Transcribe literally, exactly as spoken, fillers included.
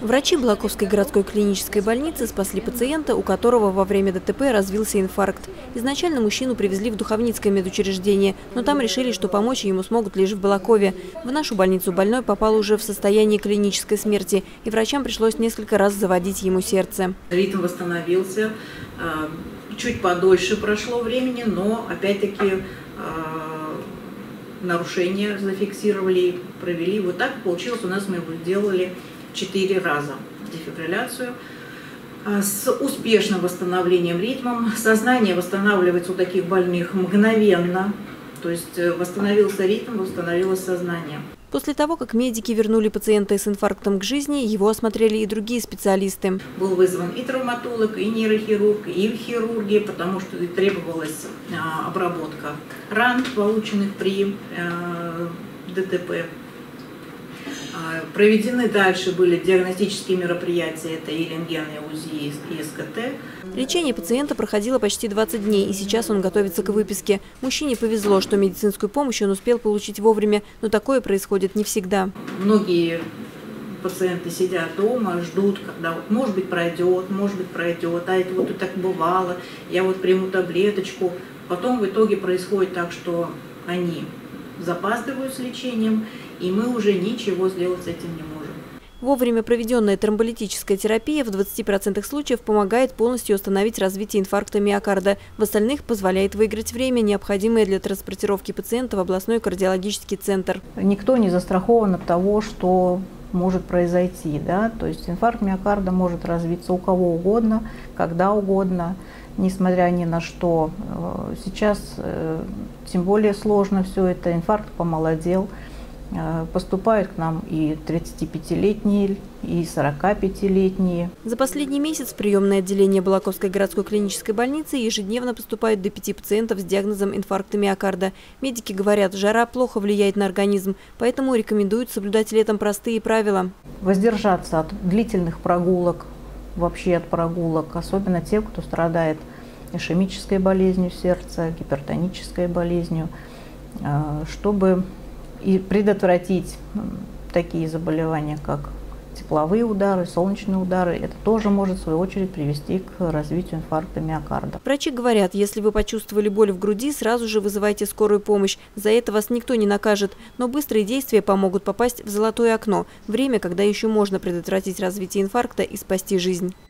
Врачи Балаковской городской клинической больницы спасли пациента, у которого во время ДТП развился инфаркт. Изначально мужчину привезли в Духовницкое медучреждение, но там решили, что помочь ему смогут лишь в Балакове. В нашу больницу больной попал уже в состоянии клинической смерти, и врачам пришлось несколько раз заводить ему сердце. Ритм восстановился, чуть подольше прошло времени, но опять-таки нарушения зафиксировали, провели. Вот так получилось, у нас мы его делали четыре раза дефибрилляцию с успешным восстановлением ритма. Сознание восстанавливается у таких больных мгновенно, то есть восстановился ритм, восстановилось сознание. После того, как медики вернули пациента с инфарктом к жизни, его осмотрели и другие специалисты. Был вызван и травматолог, и нейрохирург, и хирургия, потому что требовалась обработка ран, полученных при ДТП. Проведены дальше были диагностические мероприятия, это и рентген, и УЗИ, и СКТ. Лечение пациента проходило почти двадцать дней, и сейчас он готовится к выписке. Мужчине повезло, что медицинскую помощь он успел получить вовремя, но такое происходит не всегда. Многие пациенты сидят дома, ждут, когда вот, может быть пройдет, может быть пройдет, а это вот и так бывало, я вот приму таблеточку. Потом в итоге происходит так, что они запаздывают с лечением, и мы уже ничего сделать с этим не можем. Вовремя проведенная тромболитическая терапия в двадцати процентах случаев помогает полностью остановить развитие инфаркта миокарда. В остальных позволяет выиграть время, необходимое для транспортировки пациента в областной кардиологический центр. Никто не застрахован от того, что может произойти. Да? То есть инфаркт миокарда может развиться у кого угодно, когда угодно, несмотря ни на что. Сейчас тем более сложно все это. Инфаркт помолодел. Поступают к нам и тридцатипятилетние, и сорокапятилетние. За последний месяц в приемное отделение Балаковской городской клинической больницы ежедневно поступают до пяти пациентов с диагнозом инфаркта миокарда. Медики говорят, жара плохо влияет на организм, поэтому рекомендуют соблюдать летом простые правила. Воздержаться от длительных прогулок, вообще от прогулок, особенно тем, кто страдает ишемической болезнью сердца, гипертонической болезнью, чтобы и предотвратить такие заболевания, как тепловые удары, солнечные удары. Это тоже может, в свою очередь, привести к развитию инфаркта миокарда. Врачи говорят, если вы почувствовали боль в груди, сразу же вызывайте скорую помощь. За это вас никто не накажет. Но быстрые действия помогут попасть в золотое окно. Время, когда еще можно предотвратить развитие инфаркта и спасти жизнь.